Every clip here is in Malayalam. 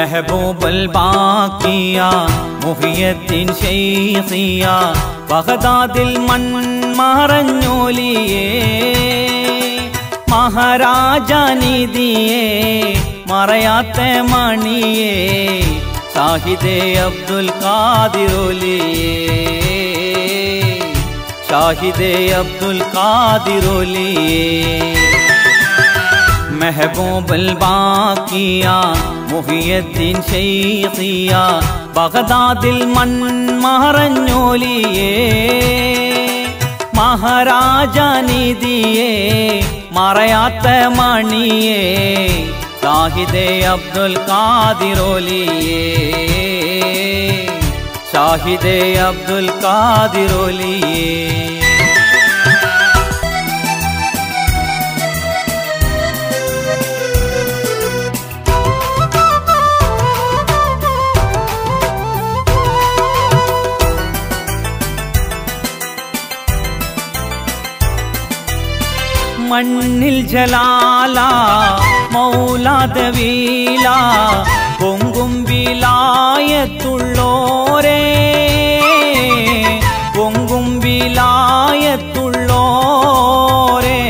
മെഹബൂബുൽ ബാക്കിയ മുഹിയദ്ദീൻ ശൈഖിയ ബഗ്ദാദിൽ മൺമറഞ്ഞോലിയേ മഹാരാജാനിധിയേ മറയാത്ത മണിയേ ഷാഹിദേ അബ്ദുൽ ഖാദിറോലിയേ ഷാഹിദേ അബ്ദുൽ ഖാദിറോലിയേ മെഹബൂബുൽ ബാക്കിയ മുഹിയദ്ദീൻ ശൈഖിയ ബഗ്ദാദിൽ മൺമറഞ്ഞോലിയേ മഹാരാജാനിധിയേ മറയാത്ത മണിയേ ഷാഹിദേ അബ്ദുൽ ഖാദിറോലിയേ ഷാഹിദേ അബ്ദുൽ ഖാദിറോലിയേ മണ്ണിൽ ജലാല മൗലാദവീല പൊങ്കും വിലായത്തുള്ളോരേ പൊങ്കും വിലായത്തുള്ളോരേ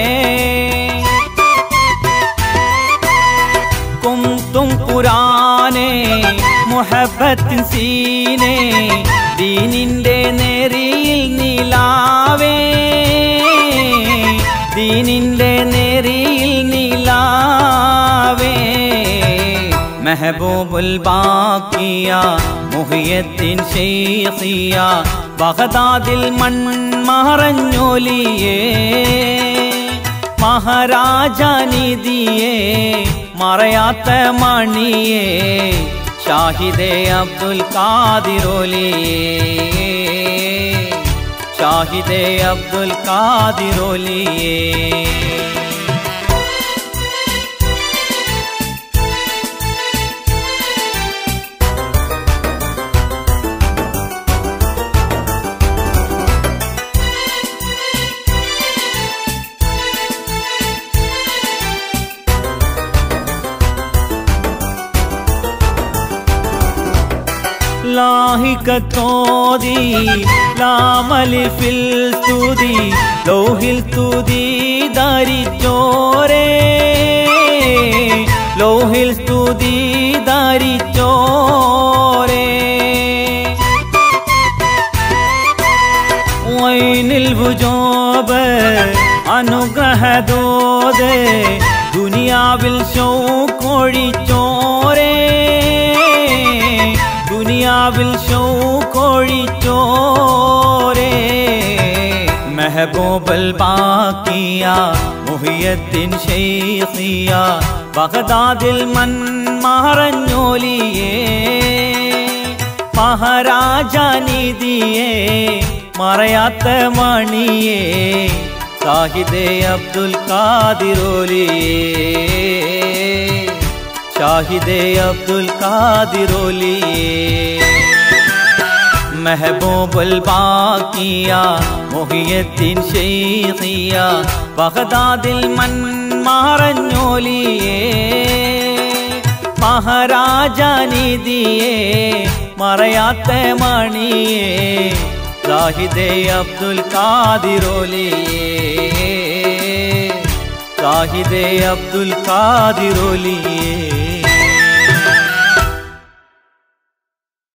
കുന്തും ഖുർആനേ മുഹബ്ബത്തിൻ സീനേ ദീനിന്റെ നേരിയിൽ നിലാവേ ദീനിന്റെ നേരിയിൽ നിലാവേ മെഹബൂബുൽ ബാക്കിയ മുഹിയദ്ദീൻ ശൈഖിയ ബഗ്ദാദിൽ മൺമറഞ്ഞോലിയേ മഹാരാജാനിധിയേ മറയാത്ത മണിയേ ഷാഹിദേ അബ്ദുൽ ഖാദിറോലിയേ ഷാഹിദേ അബ്ദുൽ ഖാദിറോലിയേ ലാഹികത്തോതി ലാമലിഫിൽ സ്തുതി ലോഹിൽ സ്തുതി ധരിച്ചോരേ ലോഹിൽ സ്തുതി ധരിച്ചോരേ വൈനിൽ വുജൂബ് അനുഗ്രഹദോദേ ദുനിയാവിൽ ശൗഖൊഴിച്ചോരേ ദുനിയാവിൽ ശൗഖൊഴിച്ചോരേ മെഹബൂബുൽ ബാക്കിയ മുഹിയദ്ദീൻ ശൈഖിയ ബഗ്ദാദിൽ മൺമറഞ്ഞോലിയേ മഹാരാജാനിധിയേ മറയാത്ത മണിയേ ഷാഹിദേ അബ്ദുൽ ഖാദിറോലിയേ ഷാഹിദേ അബ്ദുൽ ഖാദിറോലിയേ മെഹബൂബുൽ ബാക്കിയ മുഹിയദ്ദീൻ ശൈഖിയ ബഗ്ദാദിൽ മൺമറഞ്ഞോലിയേ മഹാരാജാനിധിയേ മറയാത്ത മണിയേ ഷാഹിദേ അബ്ദുൽ ഖാദിറോലിയേ ഷാഹിദേ അബ്ദുൽ ഖാദിറോലിയേ